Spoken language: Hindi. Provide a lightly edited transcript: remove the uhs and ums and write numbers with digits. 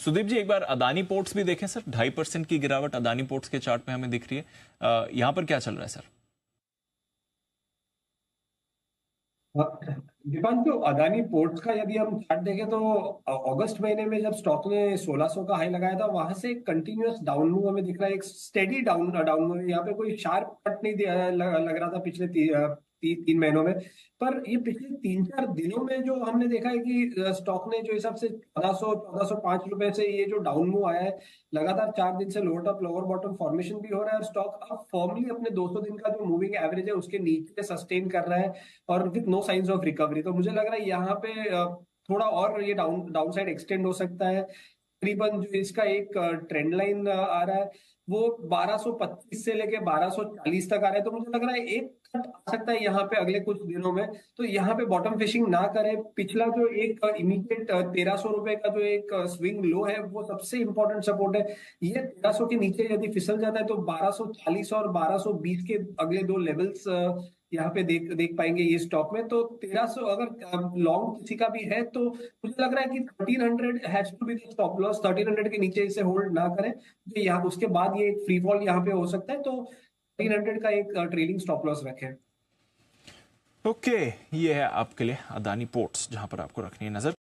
सुदीप जी, एक बार अदानी पोर्ट्स भी देखें सर। 2.5% की गिरावट अदानी पोर्ट्स के चार्ट में हमें दिख रही है। यहां पर क्या चल रहा है सर? दीपांशु, अदानी पोर्ट्स का यदि हम चार्ट देखें तो अगस्त महीने में जब स्टॉक ने 1600 का हाई लगाया था, वहां से कंटिन्यूअस डाउन मूव हमें दिख रहा है। एक स्टेडी डाउन डाउन मूव, यहाँ पे कोई शार्प कट नहीं लग रहा था पिछले 3 महीनों में। पर ये पिछले 3-4 दिनों में जो हमने देखा है कि स्टॉक ने जो हिसाब से 1405 रुपए से ये जो डाउन मूव आया है, लगातार 4 दिन से lower top lower bottom formation भी हो रहा है और स्टॉक अब फॉर्मली अपने 200 दिन का जो मूविंग एवरेज है उसके नीचे सस्टेन कर रहा है, और with no science of recovery. तो मुझे लग रहा है यहाँ पे थोड़ा और ये डाउन साइड एक्सटेंड हो सकता है। तकरीबन जो इसका एक ट्रेंड लाइन आ रहा है वो 1225 से लेके 1240 तक आ रहा है। तो मुझे लग रहा है एक कट आ सकता है यहाँ पे अगले कुछ दिनों में। तो यहाँ पे बॉटम फिशिंग ना करें। पिछला जो एक इमीडिएट 1300 रुपए का जो एक स्विंग लो है वो सबसे इंपॉर्टेंट सपोर्ट है। ये 1300 के नीचे यदि फिसल जाता है तो 1240 और 1220 के अगले दो लेवल्स यहाँ पे देख देख पाएंगे ये स्टॉक में। तो 1300 अगर लॉन्ग किसी का भी है तो मुझे लग रहा है कि 1300 has to be the stop loss. 1300 के नीचे इसे होल्ड ना करें, तो यहाँ उसके बाद ये एक फ्री फॉल यहाँ पे हो सकता है। तो 1300 का एक ट्रेलिंग स्टॉप लॉस रखें। ओके, ये है आपके लिए अदानी पोर्ट्स, जहां पर आपको रखनी है नजर।